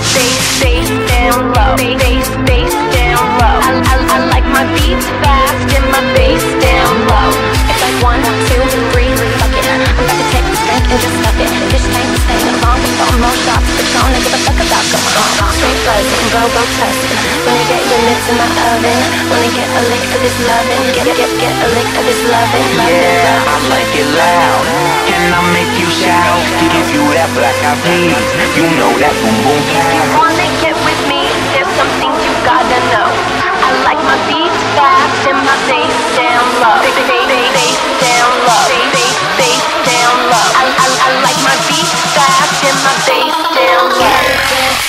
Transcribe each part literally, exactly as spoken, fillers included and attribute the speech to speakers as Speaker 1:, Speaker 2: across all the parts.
Speaker 1: bass, bass down low, bass, bass down low. I, I, I like my beats fast and my bass down low. It's like one, two, three, fuck it. I'm about to take this drink and just stuff it. This tank is staying along with all more shots. Patron, I give a fuck about going on. Straight buzzing, go, go tussin'. When I get limits in my oven, when I get a lick of this lovin', get, get, get a lick of this lovin', lovin',
Speaker 2: Yeah, I like it loud. Can I make you shout? Give you that black eyed peas. You know that boom boom pow.
Speaker 1: wanna get with me, there's something you gotta know. I like my beats fast and my bass down low. Bass, bass, bass down low. Bass, bass, bass down low. I, I, I like my beats fast and my bass down low.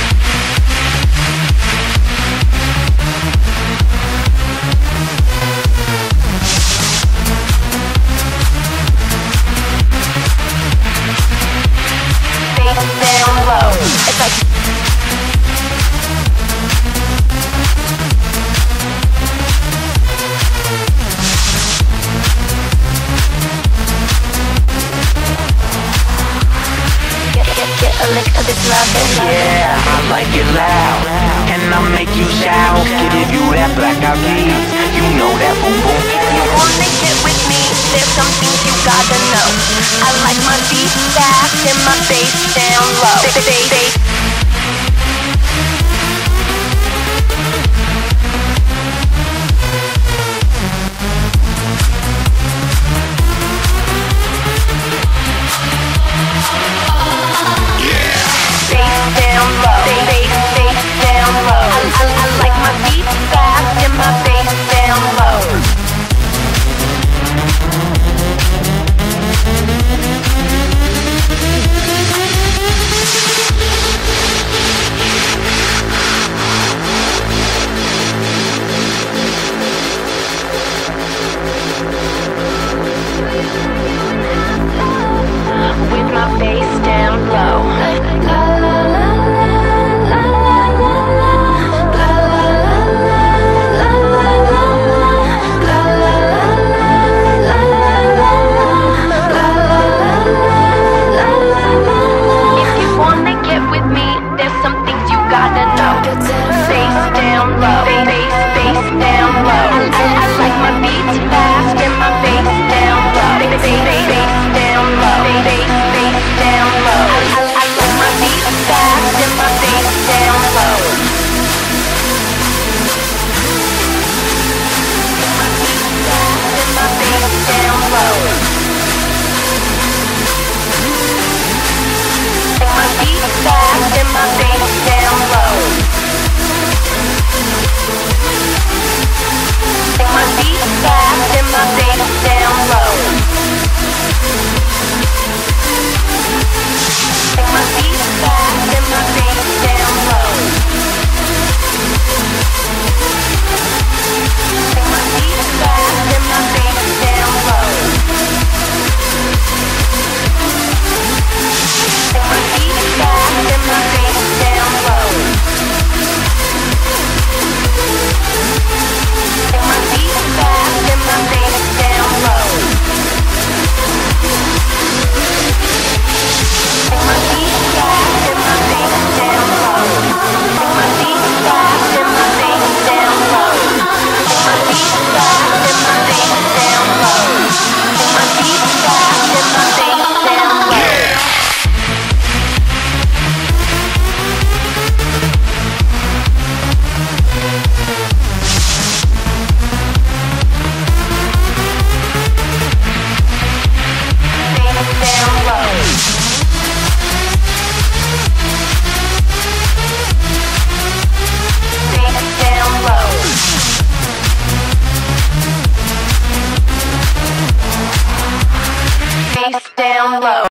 Speaker 1: Down low. It's like get, get, get a lick of this lovin'.
Speaker 2: Yeah, I like it loud. Can I make you shout? Give you that black eyed peas. You know that boom boom pow.
Speaker 1: You wanna get with me, there's something you gotta know. I like my beats fast and my bass down low. Bass, bass, bass. Bass down low. Bass, bass, bass down low. I, I, I like my beats fast and my bass down low. With my bass down low. If you wanna get with me, there's some things you gotta know. Bass down low. Bass, bass down low. I, I, I like my beats fast.